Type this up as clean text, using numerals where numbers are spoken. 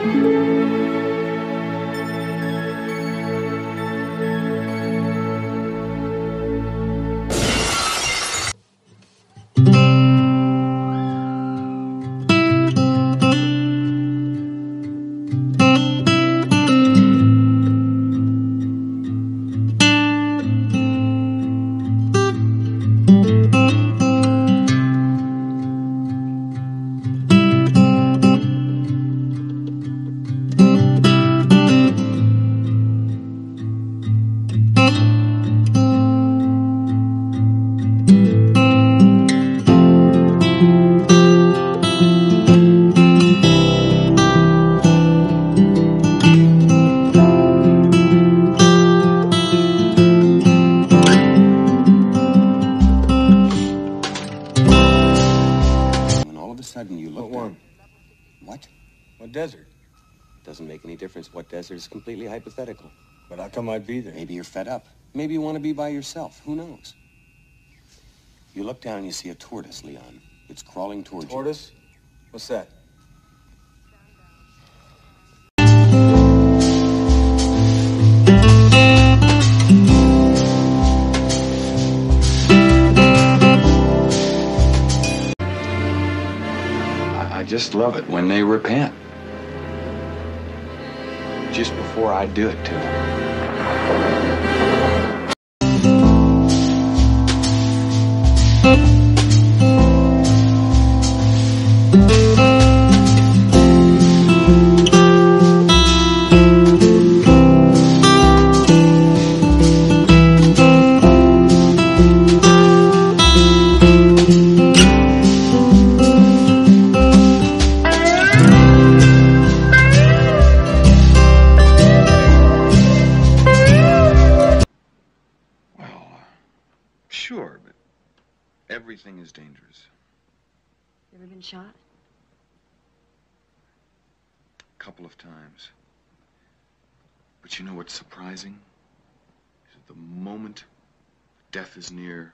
Sudden you look. What one? What? What desert? Doesn't make any difference what desert. It's completely hypothetical. But how come I'd be there? Maybe you're fed up. Maybe you want to be by yourself. Who knows? You look down and you see a tortoise, Leon. It's crawling towards you. Tortoise? What's that? I just love it when they repent. Just before I do it to them. Sure, but everything is dangerous. You ever been shot? A couple of times. But you know what's surprising? Is that the moment death is near,